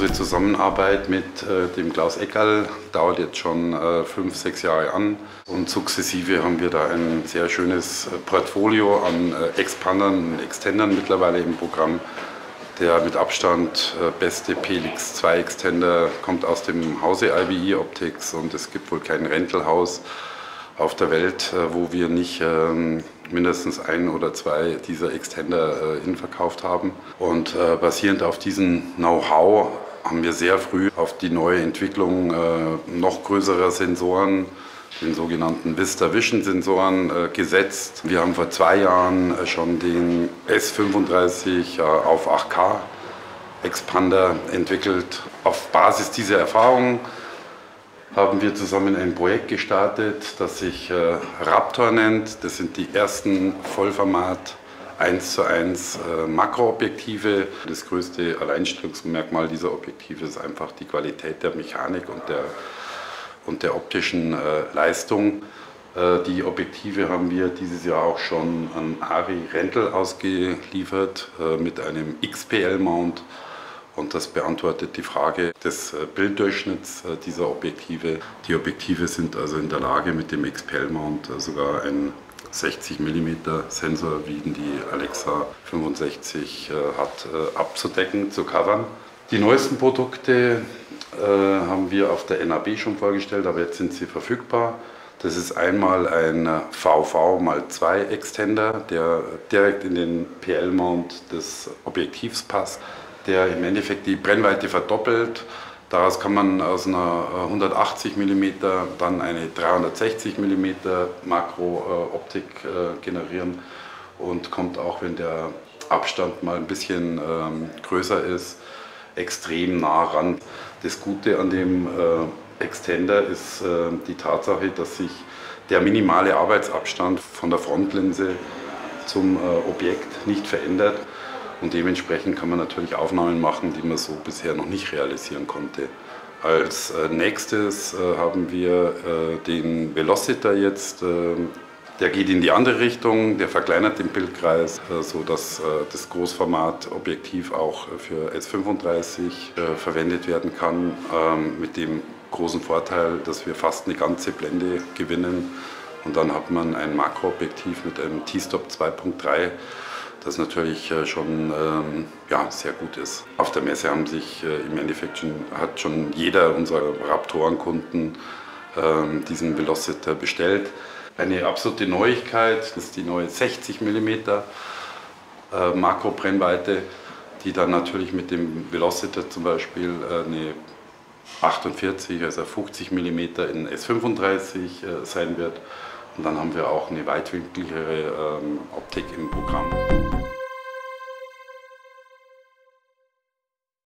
Unsere Zusammenarbeit mit dem Klaus Eckerl dauert jetzt schon 5, 6 Jahre an und sukzessive haben wir da ein sehr schönes Portfolio an Expandern und Extendern mittlerweile im Programm. Der mit Abstand beste PLX 2 Extender kommt aus dem Hause IBE Optics und es gibt wohl kein Rentalhaus auf der Welt, wo wir nicht mindestens 1 oder 2 dieser Extender hinverkauft haben. Und basierend auf diesem Know-how haben wir sehr früh auf die neue Entwicklung noch größerer Sensoren, den sogenannten Vista Vision Sensoren, gesetzt. Wir haben vor 2 Jahren schon den S35 auf 8K Expander entwickelt. Auf Basis dieser Erfahrungen haben wir zusammen ein Projekt gestartet, das sich Raptor nennt. Das sind die ersten Vollformat 1:1 Makroobjektive. Das größte Alleinstellungsmerkmal dieser Objektive ist einfach die Qualität der Mechanik und der optischen Leistung. Die Objektive haben wir dieses Jahr auch schon an ARRI Rental ausgeliefert mit einem XPL-Mount. Und das beantwortet die Frage des Bilddurchschnitts dieser Objektive. Die Objektive sind also in der Lage, mit dem XPL-Mount sogar einen 60 mm Sensor, wie ihn die Alexa 65 hat, abzudecken, zu covern. Die neuesten Produkte haben wir auf der NAB schon vorgestellt, aber jetzt sind sie verfügbar. Das ist einmal ein VV×2 Extender, der direkt in den PL-Mount des Objektivs passt, der im Endeffekt die Brennweite verdoppelt. Daraus kann man aus einer 180 mm dann eine 360 mm Makrooptik generieren und kommt auch, wenn der Abstand mal ein bisschen größer ist, extrem nah ran. Das Gute an dem Extender ist die Tatsache, dass sich der minimale Arbeitsabstand von der Frontlinse zum Objekt nicht verändert. Und dementsprechend kann man natürlich Aufnahmen machen, die man so bisher noch nicht realisieren konnte. Als nächstes haben wir den Velociter jetzt. Der geht in die andere Richtung, der verkleinert den Bildkreis, sodass das Großformatobjektiv auch für S35 verwendet werden kann, mit dem großen Vorteil, dass wir fast eine ganze Blende gewinnen. Und dann hat man ein Makroobjektiv mit einem T-Stop 2.3. das natürlich schon sehr gut ist. Auf der Messe haben sich im Endeffekt hat schon jeder unserer Raptoren-Kunden diesen Velociter bestellt. Eine absolute Neuigkeit ist die neue 60 mm Makrobrennweite, die dann natürlich mit dem Velociter zum Beispiel eine 48, also 50 mm in S35 sein wird. Und dann haben wir auch eine weitwinkligere Optik im Programm.